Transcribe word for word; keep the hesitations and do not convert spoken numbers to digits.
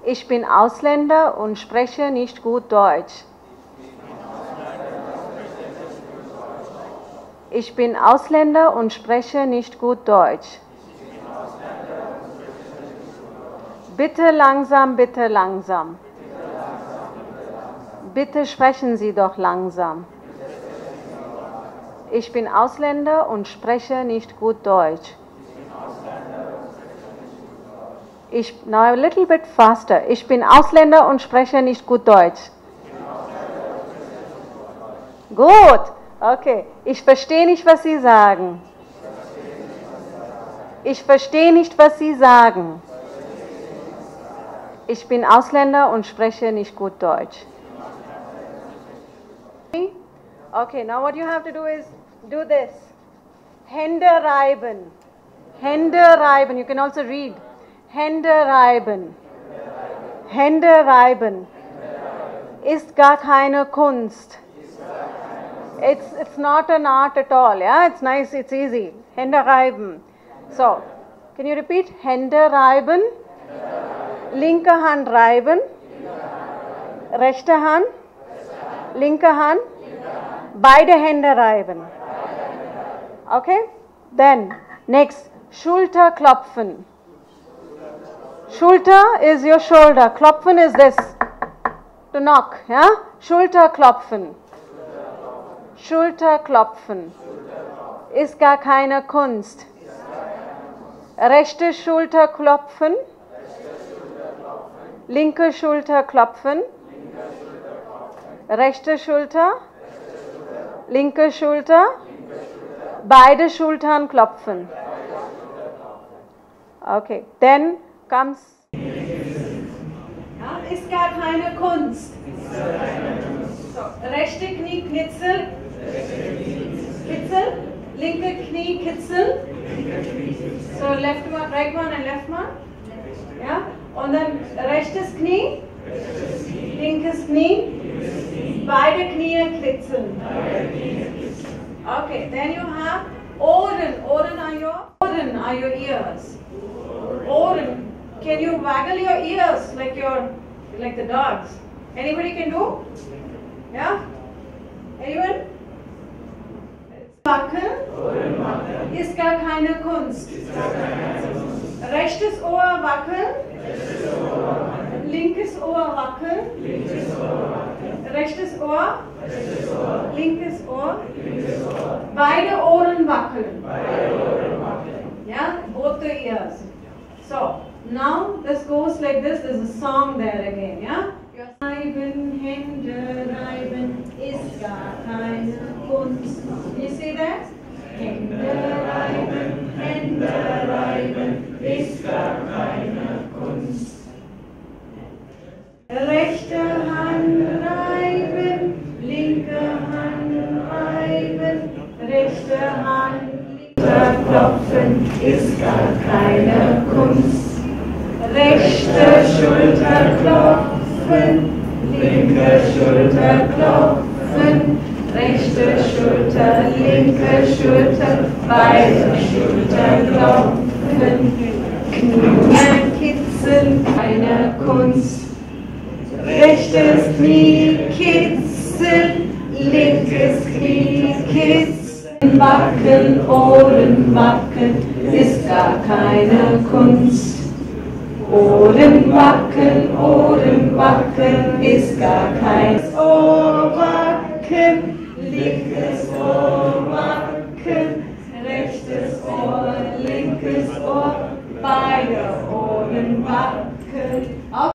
Ich bin Ausländer und spreche nicht gut Deutsch. Ich bin Ausländer und spreche nicht gut Deutsch. Bitte langsam, bitte langsam. Bitte sprechen Sie doch langsam. Ich bin Ausländer und spreche nicht gut Deutsch. Ich, now a little bit faster. Ich bin Ausländer und spreche nicht gut Deutsch. Gut. Okay. Ich verstehe nicht, was Sie sagen. Ich verstehe nicht, was Sie sagen. Ich bin Ausländer und spreche nicht gut Deutsch. Okay, now what you have to do is do this. Hände reiben. Hände reiben. You can also read. Hände reiben. Hände reiben. Ist gar keine Kunst. It's, it's not an art at all. Yeah, it's nice, it's easy. Hände reiben. So, can you repeat? Hände reiben. Linke Hand reiben. Rechte Hand. Linke Hand. Beide Hände reiben. Okay? Then, next, Schulter klopfen. Schulter is your shoulder. Klopfen is this. To knock. Yeah? Schulter klopfen. Schulter klopfen. Ist gar keine Kunst. Rechte Schulter klopfen. Linke Schulter klopfen. Rechte Schulter. Linke Schulter. Beide Schultern klopfen. Okay, then comes. Ja, ist gar keine Kunst. So, rechte Knie Knitzel. Kitzel. Linke Knie Kitzel. So left one, right one and left one. Ja, und dann rechtes Knie. Linkes Knie. Beide Knie kitzeln. Okay, then you have Ohren. Ohren are your Ohren are your ears. Ohren. Can you waggle your ears like your like the dogs? Anybody can do? Yeah? Anyone? Wackeln ist gar keine Kunst. Rechtes Ohr wackeln. Linkes Ohr wackeln. Rechtes Ohr. Linkes Ohr. Beide Ohren wackeln. Yeah, both the ears. So now this goes like this. There's a song there again. Yeah. Reiben, Hände reiben ist gar keine Kunst. You see that? Hände reiben, Hände reiben ist gar keine Kunst. Rechte Hand reiben, linke Hand reiben, rechte Hand, linker klopfen ist gar keine Kunst. Rechte Schulter klopfen, linke Schulter klopfen, rechte Schulter, linke Schulter, beide Schulter klopfen. Knie kitzeln, keine Kunst. Rechtes Knie kitzeln, linkes Knie kitzeln, wackeln, Ohren wackeln, ist gar keine Kunst. Ohren wackeln, Ohren wackeln, ist gar kein Ohr wackeln, linkes Ohr wackeln, rechtes Ohr, linkes Ohr, beide Ohren wackeln.